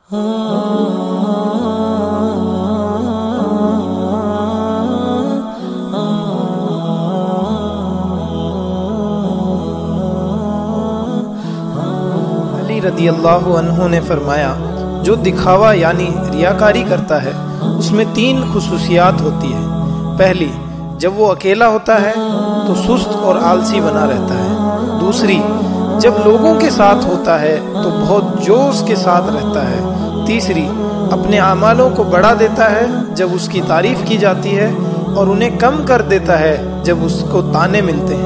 अली रदियल्लाहु अन्हु ने फरमाया, जो दिखावा यानी रियाकारी करता है उसमें 3 खुसूसियात होती है। पहली, जब वो अकेला होता है तो सुस्त और आलसी बना रहता है। दूसरी, जब लोगों के साथ होता है तो बहुत जोश के साथ रहता है। तीसरी, अपने आमालों को बढ़ा देता है जब उसकी तारीफ की जाती है और उन्हें कम कर देता है जब उसको ताने मिलते